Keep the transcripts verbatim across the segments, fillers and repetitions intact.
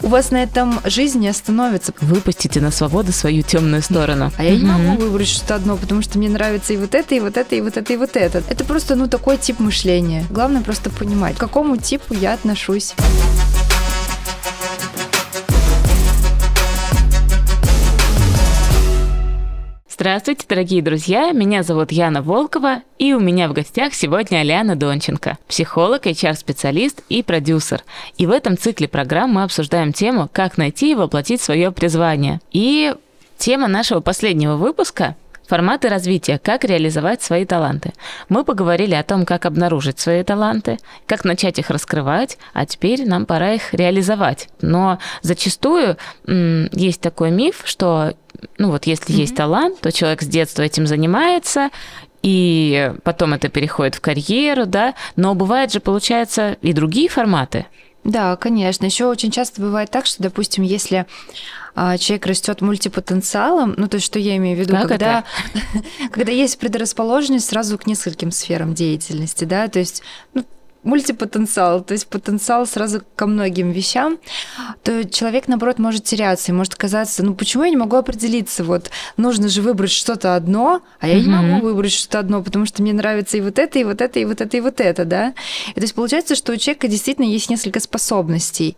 у вас на этом жизнь не остановится. Выпустите на свободу свою темную сторону. А я не могу выбрать что-то одно, потому что мне нравится и вот это, и вот это, и вот это, и вот это. Это просто, ну, такой тип мышления. Главное просто понимать, к какому типу я отношусь. Здравствуйте, дорогие друзья! Меня зовут Яна Волкова, и у меня в гостях сегодня Алиана Донченко, психолог, эйч ар-специалист и продюсер. И в этом цикле программ мы обсуждаем тему «Как найти и воплотить свое призвание». И тема нашего последнего выпуска – форматы развития, как реализовать свои таланты. Мы поговорили о том, как обнаружить свои таланты, как начать их раскрывать, а теперь нам пора их реализовать. Но зачастую м- есть такой миф, что ну вот если mm-hmm. есть талант, то человек с детства этим занимается, и потом это переходит в карьеру, да, но бывает же, получается, и другие форматы. Да, конечно. Еще очень часто бывает так, что, допустим, если а, человек растет мультипотенциалом, ну, то есть, что я имею в виду, как когда, когда есть предрасположенность сразу к нескольким сферам деятельности, да, то есть, ну, мультипотенциал, то есть потенциал сразу ко многим вещам, то человек, наоборот, может теряться и может казаться, ну почему я не могу определиться, вот нужно же выбрать что-то одно, а я mm-hmm. не могу выбрать что-то одно, потому что мне нравится и вот это, и вот это, и вот это, и вот это, да. И то есть получается, что у человека действительно есть несколько способностей.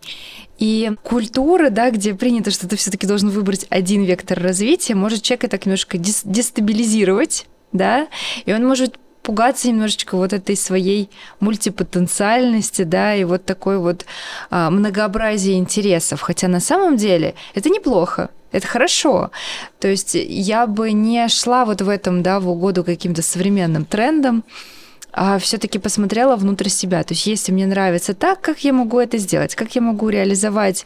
И культура, да, где принято, что ты все-таки должен выбрать один вектор развития, может человека так немножко дестабилизировать, да, и он может пугаться немножечко вот этой своей мультипотенциальности, да, и вот такой вот а, многообразия интересов. Хотя на самом деле это неплохо, это хорошо. То есть я бы не шла вот в этом, да, в угоду каким-то современным трендам, а все-таки посмотрела внутрь себя. То есть если мне нравится так, как я могу это сделать, как я могу реализовать,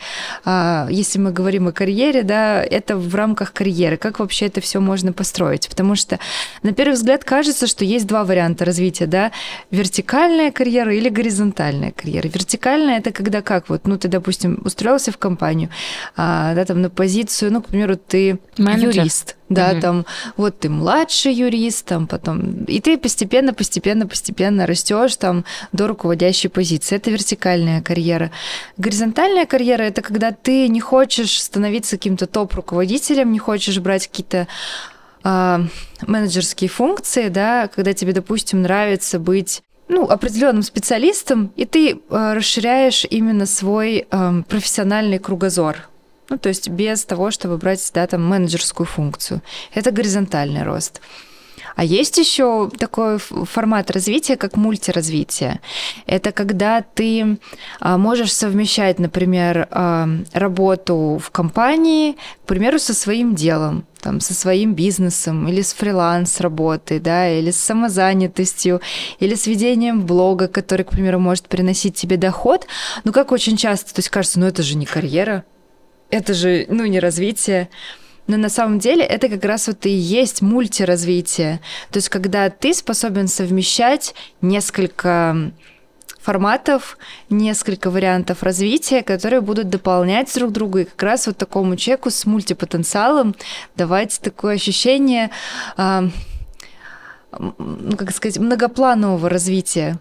если мы говорим о карьере, да, это в рамках карьеры, как вообще это все можно построить. Потому что на первый взгляд кажется, что есть два варианта развития, да, вертикальная карьера или горизонтальная карьера. Вертикальная – это когда как, вот, ну, ты, допустим, устроился в компанию, да, там, на позицию, ну, к примеру, ты менеджер. Юрист, да, угу. там, вот ты младший юрист, там, потом, и ты постепенно, постепенно, постепенно растешь там до руководящей позиции. Это вертикальная карьера. Горизонтальная карьера – это когда ты не хочешь становиться каким-то топ-руководителем, не хочешь брать какие-то э, менеджерские функции, да, когда тебе, допустим, нравится быть ну, определенным специалистом, и ты э, расширяешь именно свой э, профессиональный кругозор. Ну, то есть без того, чтобы брать, да, там, менеджерскую функцию. Это горизонтальный рост. А есть еще такой формат развития, как мультиразвитие. Это когда ты можешь совмещать, например, работу в компании, к примеру, со своим делом, там, со своим бизнесом, или с фриланс-работой, да, или с самозанятостью, или с ведением блога, который, к примеру, может приносить тебе доход. Ну, как очень часто, то есть кажется, ну, это же не карьера, это же, ну, не развитие. Но на самом деле это как раз вот и есть мультиразвитие. То есть когда ты способен совмещать несколько форматов, несколько вариантов развития, которые будут дополнять друг друга и как раз вот такому человеку с мультипотенциалом давать такое ощущение, ну, как сказать, многопланового развития.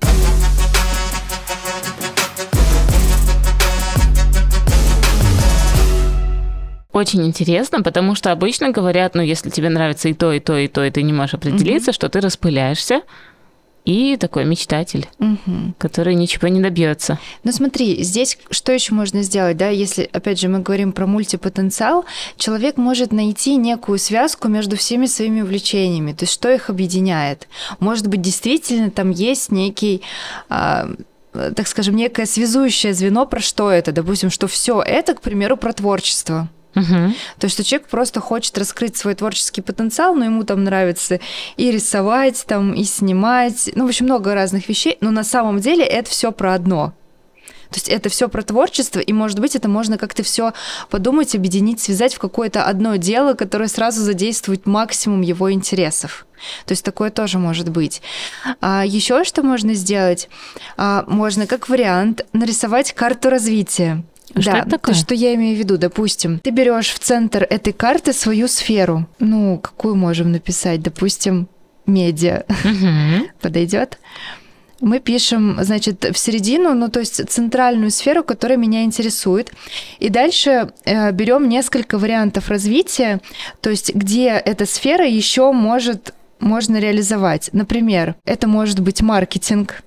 Очень интересно, потому что обычно говорят, ну, если тебе нравится и то, и то, и то, и ты не можешь определиться, mm-hmm. что ты распыляешься, и такой мечтатель, mm-hmm. который ничего не добьется. Ну, смотри, здесь что еще можно сделать, да, если, опять же, мы говорим про мультипотенциал, человек может найти некую связку между всеми своими увлечениями, то есть что их объединяет. Может быть, действительно там есть некий... так скажем, некое связующее звено, про что это, допустим, что все это, к примеру, про творчество. Угу. То есть, что человек просто хочет раскрыть свой творческий потенциал, но ему там нравится и рисовать, там, и снимать, ну, в общем, много разных вещей, но на самом деле это все про одно. То есть это все про творчество, и, может быть, это можно как-то все подумать, объединить, связать в какое-то одно дело, которое сразу задействует максимум его интересов. То есть такое тоже может быть. А еще что можно сделать? А, можно, как вариант, нарисовать карту развития. Что да, это такое? То, что я имею в виду, допустим, ты берешь в центр этой карты свою сферу. Ну, какую можем написать? Допустим, медиа. Угу. Подойдет? мы пишем, значит, в середину, ну, то есть центральную сферу, которая меня интересует. И дальше э, берем несколько вариантов развития, то есть где эта сфера еще может, можно реализовать. Например, это может быть маркетинг.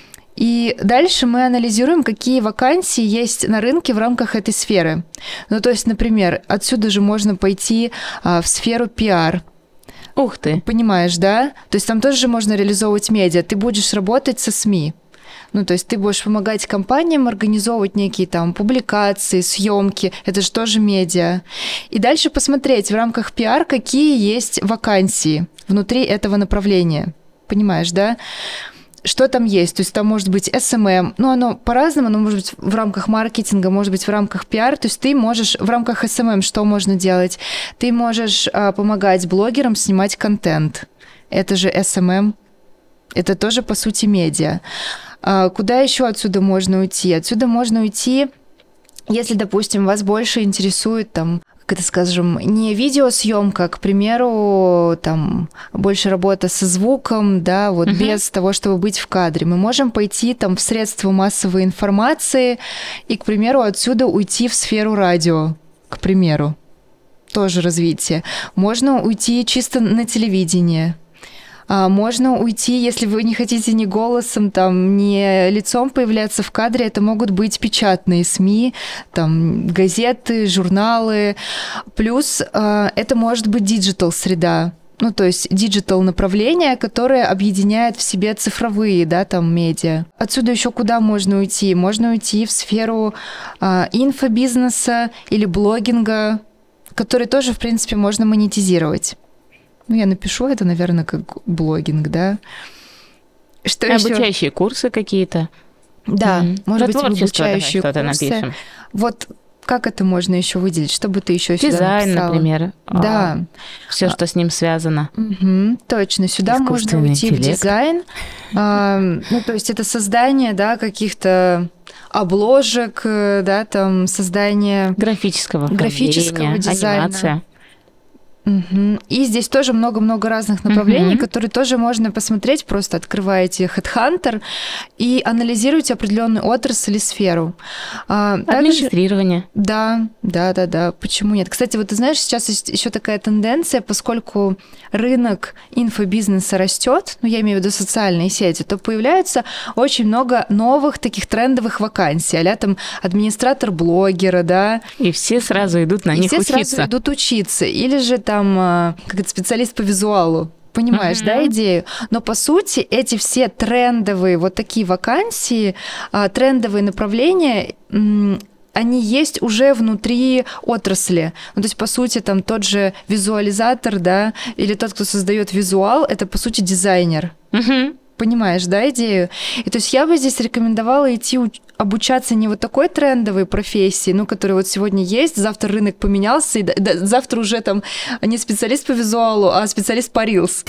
И дальше мы анализируем, какие вакансии есть на рынке в рамках этой сферы. Ну, то есть, например, отсюда же можно пойти а, в сферу пиар. Ух ты! Понимаешь, да? То есть там тоже можно реализовывать медиа. Ты будешь работать со СМИ. Ну, то есть ты будешь помогать компаниям организовывать некие там публикации, съемки. Это же тоже медиа. И дальше посмотреть в рамках пиар, какие есть вакансии внутри этого направления. Понимаешь, да? Что там есть? То есть там может быть эс эм эм, ну, оно по-разному, оно может быть в рамках маркетинга, может быть в рамках пиар, то есть ты можешь в рамках эс эм эм что можно делать? Ты можешь а, помогать блогерам снимать контент. Это же эс эм эм, это тоже, по сути, медиа. А, куда еще отсюда можно уйти? Отсюда можно уйти, если, допустим, вас больше интересует там, как это скажем, не видеосъемка, к примеру, там больше работа со звуком, да, вот uh-huh. без того, чтобы быть в кадре. Мы можем пойти там в средства массовой информации и, к примеру, отсюда уйти в сферу радио, к примеру, тоже развитие. Можно уйти чисто на телевидение. Можно уйти, если вы не хотите ни голосом, там, ни лицом появляться в кадре, это могут быть печатные СМИ, там, газеты, журналы. Плюс это может быть диджитал-среда, ну, то есть диджитал-направление, которое объединяет в себе цифровые, да, там, медиа. Отсюда еще куда можно уйти? Можно уйти в сферу инфобизнеса или блогинга, который тоже, в принципе, можно монетизировать. Ну, я напишу это, наверное, как блогинг, да. Что обучающие еще? Курсы какие-то. Да, mm-hmm. может Про быть, обучающие курсы. Напишем. Вот как это можно еще выделить? Что бы ты еще сюда написала? Дизайн, например. Да. А, все, что с ним связано. Угу, точно. Сюда можно уйти интеллект. В дизайн. А, ну, то есть это создание, да, каких-то обложек, да, там создание графического, графического дизайна. Анимация. Угу. И здесь тоже много-много разных направлений, угу. которые тоже можно посмотреть, просто открываете HeadHunter и анализируете определенную отрасль и сферу. Администрирование. Также, да, да, да, да. Почему нет? Кстати, вот ты знаешь, сейчас есть еще такая тенденция, поскольку рынок инфобизнеса растет, ну я имею в виду социальные сети, то появляется очень много новых таких трендовых вакансий, а-ля там администратор блогера, да. И все сразу идут на и них все учиться. Сразу идут учиться. Или же там там, как это, специалист по визуалу. Понимаешь, uh-huh. да, идею? Но, по сути, эти все трендовые вот такие вакансии, трендовые направления, они есть уже внутри отрасли. Ну, то есть, по сути, там тот же визуализатор, да, или тот, кто создает визуал, это, по сути, дизайнер. Uh-huh. Понимаешь, да, идею? И то есть я бы здесь рекомендовала идти уч- обучаться не вот такой трендовой профессии, ну, которая вот сегодня есть, завтра рынок поменялся, и да, да, завтра уже там не специалист по визуалу, а специалист по Reels.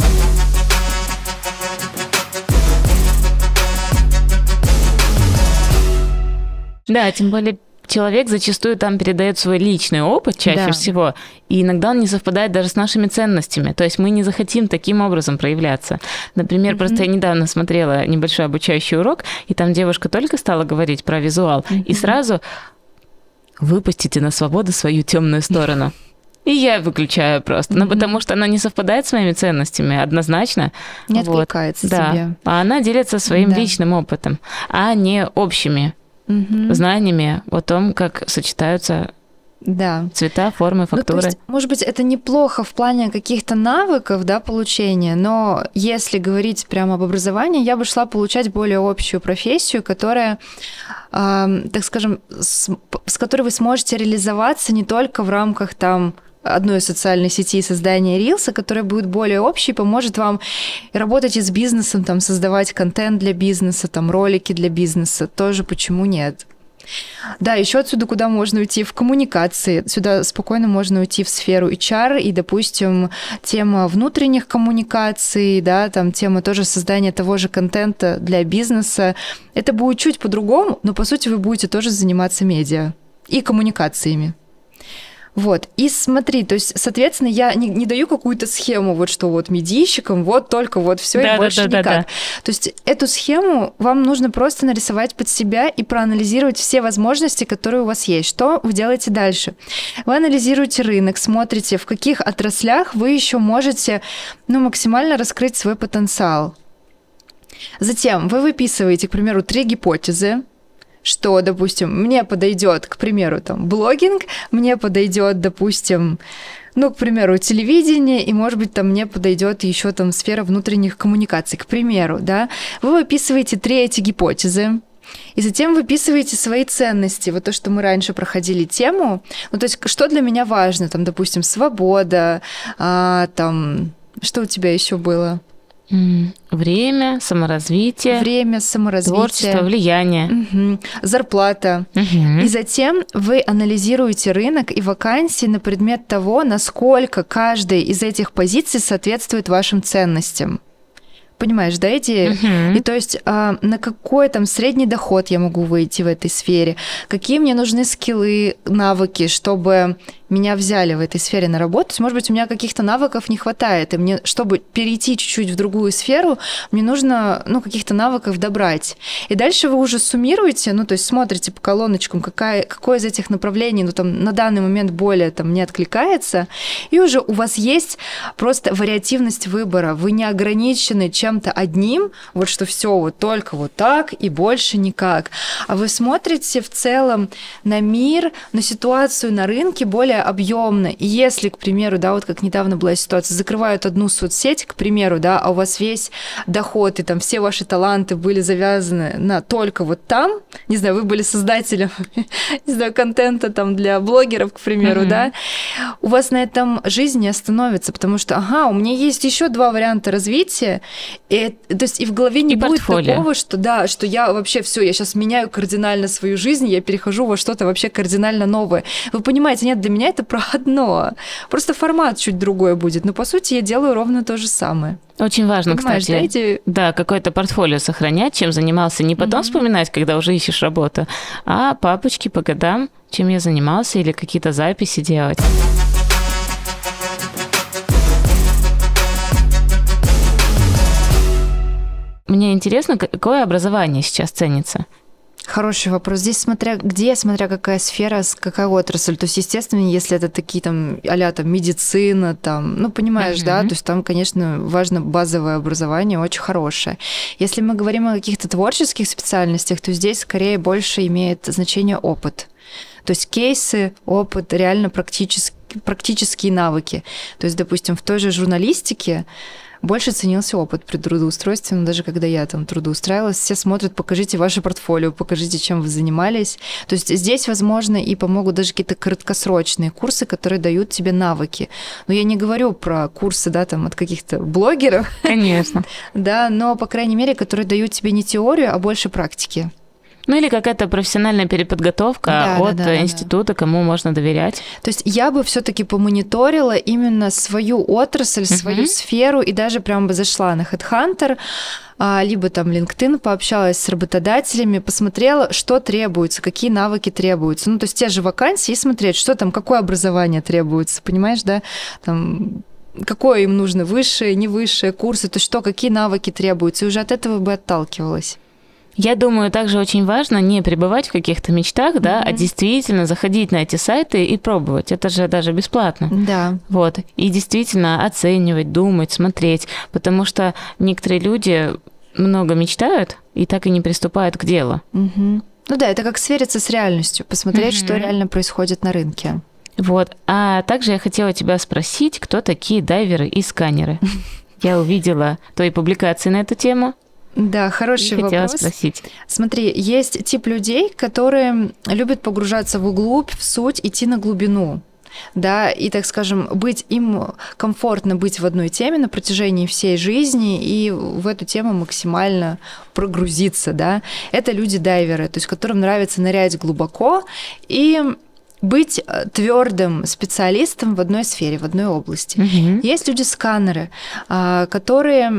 Да, тем более человек зачастую там передает свой личный опыт чаще да. всего, и иногда он не совпадает даже с нашими ценностями. То есть мы не захотим таким образом проявляться. Например, mm-hmm. просто я недавно смотрела небольшой обучающий урок, и там девушка только стала говорить про визуал, mm-hmm. и сразу выпустите на свободу свою темную сторону. И я выключаю просто, mm-hmm. ну, потому что она не совпадает с моими ценностями однозначно. Не откликается вот. тебе. Да. А она делится своим да. личным опытом, а не общими. Угу. знаниями о том, как сочетаются да. цвета, формы, фактуры. Ну, то есть, может быть, это неплохо в плане каких-то навыков, да, получения, но если говорить прямо об образовании, я бы шла получать более общую профессию, которая, э, так скажем, с, с которой вы сможете реализоваться не только в рамках там одной социальной сети создания рилса, которая будет более общей, поможет вам работать и с бизнесом, там, создавать контент для бизнеса, там, ролики для бизнеса. Тоже почему нет? Да, еще отсюда куда можно уйти? В коммуникации. Сюда спокойно можно уйти в сферу эйч ар, и, допустим, тема внутренних коммуникаций, да, там тема тоже создания того же контента для бизнеса. Это будет чуть по-другому, но, по сути, вы будете тоже заниматься медиа и коммуникациями. Вот, и смотри, то есть, соответственно, я не, не даю какую-то схему, вот что вот медийщикам, вот только вот все да, и больше да, да, никак. Да, да. То есть эту схему вам нужно просто нарисовать под себя и проанализировать все возможности, которые у вас есть. Что вы делаете дальше? Вы анализируете рынок, смотрите, в каких отраслях вы еще можете, ну, максимально раскрыть свой потенциал. Затем вы выписываете, к примеру, три гипотезы, что, допустим, мне подойдет, к примеру, там, блогинг, мне подойдет, допустим, ну, к примеру, телевидение, и, может быть, там мне подойдет еще там сфера внутренних коммуникаций, к примеру, да. Вы выписываете три эти гипотезы, и затем выписываете свои ценности. Вот то, что мы раньше проходили тему, ну, то есть, что для меня важно, там, допустим, свобода, а, там, что у тебя еще было? Время, саморазвитие. Время, саморазвитие. Творчество, влияние. Угу. Зарплата. Угу. И затем вы анализируете рынок и вакансии на предмет того, насколько каждая из этих позиций соответствует вашим ценностям. Понимаешь, да, идея? Uh-huh. И то есть а, на какой там средний доход я могу выйти в этой сфере, какие мне нужны скиллы, навыки, чтобы меня взяли в этой сфере на работу. То есть, может быть, у меня каких-то навыков не хватает, и мне, чтобы перейти чуть-чуть в другую сферу, мне нужно, ну, каких-то навыков добрать. И дальше вы уже суммируете, ну, то есть смотрите по колоночкам, какая, какое из этих направлений, ну, там, на данный момент более там не откликается, и уже у вас есть просто вариативность выбора. Вы не ограничены чем-то одним, вот что все вот только вот так и больше никак. А вы смотрите в целом на мир, на ситуацию на рынке более объемно. И если, к примеру, да, вот как недавно была ситуация, закрывают одну соцсеть, к примеру, да, а у вас весь доход и там все ваши таланты были завязаны на только вот там, не знаю, вы были создателем, не знаю, контента там для блогеров, к примеру, mm-hmm. да, у вас на этом жизнь не остановится, потому что, ага, у меня есть еще два варианта развития, и, то есть и в голове не и будет портфолио. Такого, что да, что я вообще все, я сейчас меняю кардинально свою жизнь, я перехожу во что-то вообще кардинально новое. Вы понимаете, нет, для меня это про одно. Просто формат чуть другой будет. Но, по сути, я делаю ровно то же самое. Очень важно, Понимаешь, кстати, да, эти... да, какое-то портфолио сохранять, чем занимался, не потом mm-hmm. вспоминать, когда уже ищешь работу, а папочки по годам, чем я занимался, или какие-то записи делать. Мне интересно, какое образование сейчас ценится? Хороший вопрос. Здесь смотря где, смотря какая сфера, какая отрасль. То есть, естественно, если это такие там а-ля там медицина, там, ну, понимаешь, uh-huh. да, то есть там, конечно, важно базовое образование, очень хорошее. Если мы говорим о каких-то творческих специальностях, то здесь скорее больше имеет значение опыт. То есть кейсы, опыт, реально практически, практические навыки. То есть, допустим, в той же журналистике больше ценился опыт при трудоустройстве, но даже когда я там трудоустраивалась, все смотрят, покажите ваше портфолио, покажите, чем вы занимались. То есть здесь, возможно, и помогут даже какие-то краткосрочные курсы, которые дают тебе навыки. Но я не говорю про курсы, да, там, от каких-то блогеров. Конечно. Да, но, по крайней мере, которые дают тебе не теорию, а больше практики. Ну или какая-то профессиональная переподготовка да, от да, да, института, да. кому можно доверять. То есть я бы все-таки помониторила именно свою отрасль, uh-huh. свою сферу, и даже прям бы зашла на HeadHunter, либо там LinkedIn, пообщалась с работодателями, посмотрела, что требуется, какие навыки требуются. Ну, то есть те же вакансии, и смотреть, что там, какое образование требуется, понимаешь, да, там... какое им нужно, высшее, не высшее, курсы, то есть что, какие навыки требуются, и уже от этого бы отталкивалась. Я думаю, также очень важно не пребывать в каких-то мечтах, да, mm-hmm. а действительно заходить на эти сайты и пробовать. Это же даже бесплатно. Да. Вот. И действительно оценивать, думать, смотреть, потому что некоторые люди много мечтают и так и не приступают к делу. Mm-hmm. Ну да, это как свериться с реальностью, посмотреть, mm-hmm. что реально происходит на рынке. Вот. А также я хотела тебя спросить, кто такие дайверы и сканеры? Я увидела твои публикации на эту тему. Да, хороший хотела вопрос. Спросить. Смотри, есть тип людей, которые любят погружаться вглубь, в суть, идти на глубину. Да, и, так скажем, быть им комфортно быть в одной теме на протяжении всей жизни и в эту тему максимально прогрузиться, да. Это люди-дайверы, то есть которым нравится нырять глубоко и быть твердым специалистом в одной сфере, в одной области. Угу. Есть люди-сканеры, которые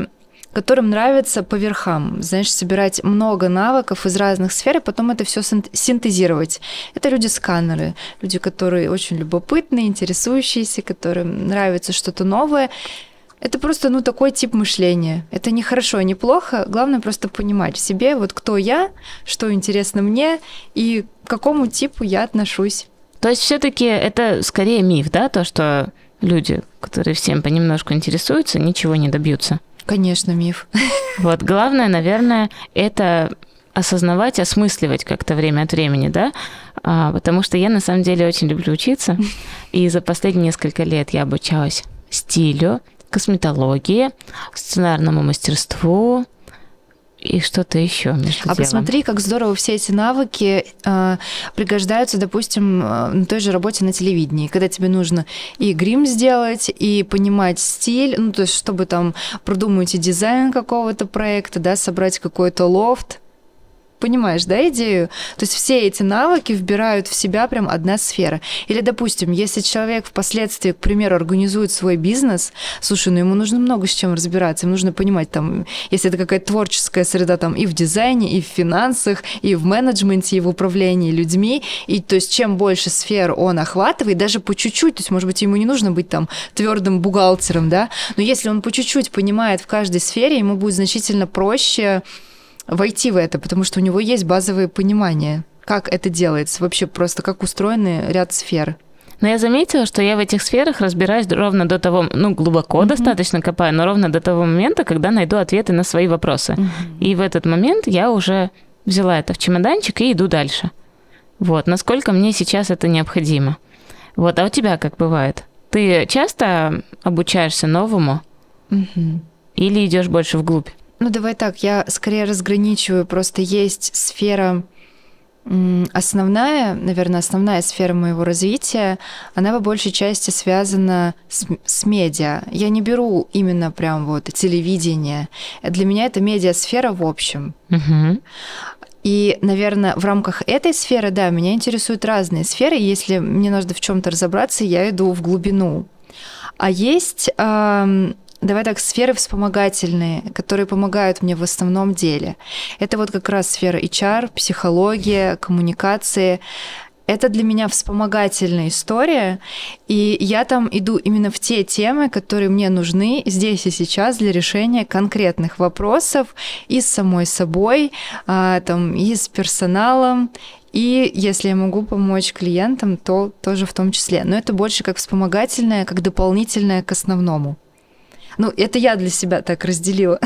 которым нравится по верхам, знаешь, собирать много навыков из разных сфер, и потом это все синтезировать. Это люди-сканеры, люди, которые очень любопытные, интересующиеся, которым нравится что-то новое. Это просто, ну, такой тип мышления. Это не хорошо, не плохо. Главное просто понимать в себе, вот кто я, что интересно мне и к какому типу я отношусь. То есть все-таки это скорее миф, да, то, что люди, которые всем понемножку интересуются, ничего не добьются? Конечно, миф. Вот, главное, наверное, это осознавать, осмысливать как-то время от времени, да, а, потому что я на самом деле очень люблю учиться, и за последние несколько лет я обучалась стилю, косметологии, сценарному мастерству и что-то еще между А делом. посмотри, как здорово все эти навыки э, пригождаются, допустим, на той же работе на телевидении, когда тебе нужно и грим сделать, и понимать стиль, ну, то есть, чтобы там продумать и дизайн какого-то проекта, да, собрать какой-то лофт. Понимаешь, да, идею? То есть все эти навыки вбирают в себя прям одна сфера. Или, допустим, если человек впоследствии, к примеру, организует свой бизнес, слушай, ну ему нужно много с чем разбираться, ему нужно понимать, там, если это какая-то творческая среда, там, и в дизайне, и в финансах, и в менеджменте, и в управлении людьми, и то есть чем больше сфер он охватывает, даже по чуть-чуть, то есть, может быть, ему не нужно быть там твердым бухгалтером, да, но если он по чуть-чуть понимает в каждой сфере, ему будет значительно проще войти в это, потому что у него есть базовые понимания, как это делается, вообще просто как устроены ряд сфер. Но я заметила, что я в этих сферах разбираюсь ровно до того, ну, глубоко mm-hmm. достаточно копаю, но ровно до того момента, когда найду ответы на свои вопросы. Mm-hmm. И в этот момент я уже взяла это в чемоданчик и иду дальше. Вот, насколько мне сейчас это необходимо. Вот, а у тебя как бывает? Ты часто обучаешься новому mm-hmm. или идешь больше вглубь? Ну, давай так, я скорее разграничиваю, просто есть сфера основная, наверное, основная сфера моего развития, она по большей части связана с, с медиа. Я не беру именно прям вот телевидение. Для меня это медиасфера в общем. Угу. И, наверное, в рамках этой сферы, да, меня интересуют разные сферы. Если мне нужно в чем-то разобраться, я иду в глубину. А есть... Э, Давай так, сферы вспомогательные, которые помогают мне в основном деле. Это вот как раз сфера эйч ар, психология, коммуникации. Это для меня вспомогательная история, и я там иду именно в те темы, которые мне нужны здесь и сейчас для решения конкретных вопросов и с самой собой, там, и с персоналом. И если я могу помочь клиентам, то тоже в том числе. Но это больше как вспомогательное, как дополнительное к основному. Ну, это я для себя так разделила.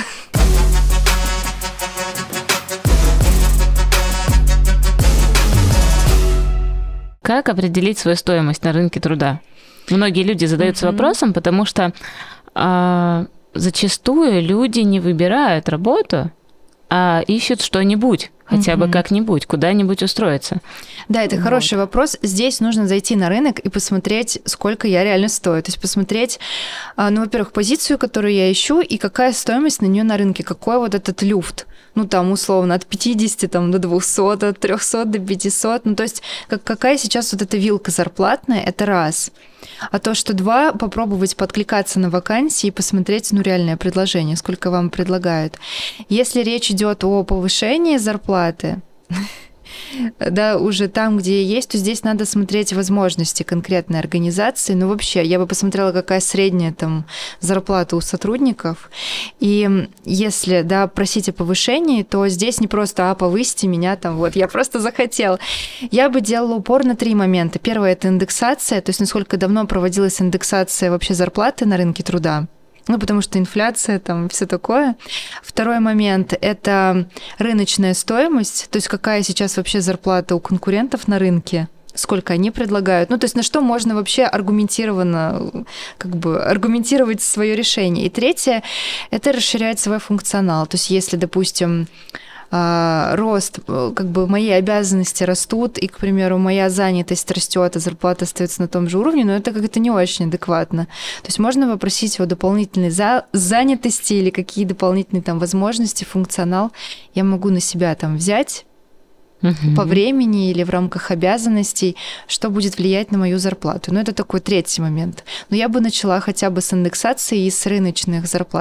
Как определить свою стоимость на рынке труда? Многие люди задаются mm-hmm. вопросом, потому что а, зачастую люди не выбирают работу, а ищут что-нибудь, хотя mm-hmm. бы как-нибудь, куда-нибудь устроиться. Да, это вот. Хороший вопрос. Здесь нужно зайти на рынок и посмотреть, сколько я реально стою. То есть посмотреть, ну, во-первых, позицию, которую я ищу, и какая стоимость на нее на рынке, какой вот этот люфт. Ну, там, условно, от пятидесяти там, до двухсот, от трёхсот до пятисот. Ну, то есть как, какая сейчас вот эта вилка зарплатная, это раз. А то, что два, попробовать подкликаться на вакансии и посмотреть, ну, реальное предложение, сколько вам предлагают. Если речь идет о повышении зарплаты, да, уже там, где есть, то здесь надо смотреть возможности конкретной организации. Ну, вообще, я бы посмотрела, какая средняя там зарплата у сотрудников. И если, да, просить о повышении, то здесь не просто, а, повысьте меня там, вот, я просто захотела. Я бы делала упор на три момента. Первое – это индексация, то есть насколько давно проводилась индексация вообще зарплаты на рынке труда. Ну, потому что инфляция, там, все такое. Второй момент – это рыночная стоимость, то есть какая сейчас вообще зарплата у конкурентов на рынке, сколько они предлагают. Ну, то есть на что можно вообще аргументированно, как бы, аргументировать свое решение. И третье – это расширять свой функционал. То есть если, допустим, рост, как бы мои обязанности растут, и, к примеру, моя занятость растет, а зарплата остается на том же уровне, но это как-то не очень адекватно. То есть можно попросить о дополнительной за... занятости или какие дополнительные там возможности, функционал я могу на себя там взять uh-huh. по времени или в рамках обязанностей, что будет влиять на мою зарплату. Но это такой третий момент. Но я бы начала хотя бы с индексации и с рыночных зарплат.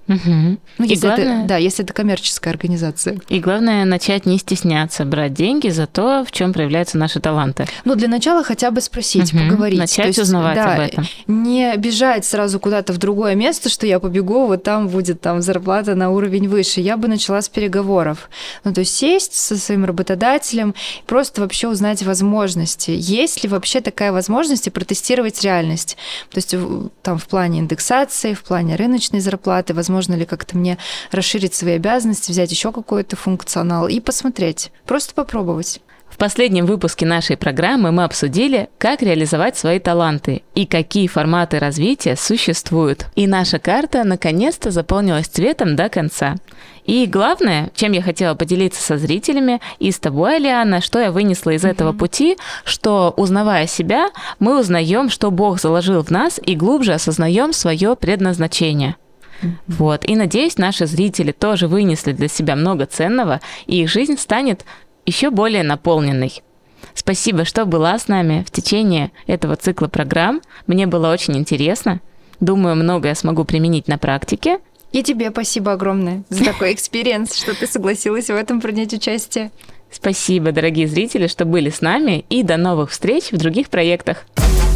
Угу. Ну, если главное... это, да, если это коммерческая организация. И главное начать не стесняться брать деньги за то, в чем проявляются наши таланты. Ну, для начала хотя бы спросить, угу. поговорить. Начать есть, узнавать да, об этом. Не бежать сразу куда-то в другое место, что я побегу, вот там будет там зарплата на уровень выше. Я бы начала с переговоров. Ну, то есть сесть со своим работодателем, просто вообще узнать возможности. Есть ли вообще такая возможность и протестировать реальность? То есть там в плане индексации, в плане рыночной зарплаты, возможно, Можно ли как-то мне расширить свои обязанности, взять еще какой-то функционал и посмотреть, просто попробовать. В последнем выпуске нашей программы мы обсудили, как реализовать свои таланты и какие форматы развития существуют. И наша карта наконец-то заполнилась цветом до конца. И главное, чем я хотела поделиться со зрителями и с тобой, Алиана, что я вынесла из mm-hmm. этого пути, что, узнавая себя, мы узнаем, что Бог заложил в нас, и глубже осознаем свое предназначение. Вот. И надеюсь, наши зрители тоже вынесли для себя много ценного, и их жизнь станет еще более наполненной. Спасибо, что была с нами в течение этого цикла программ. Мне было очень интересно. Думаю, многое смогу применить на практике. И тебе спасибо огромное за такой экспириенс, что ты согласилась в этом принять участие. Спасибо, дорогие зрители, что были с нами, и до новых встреч в других проектах.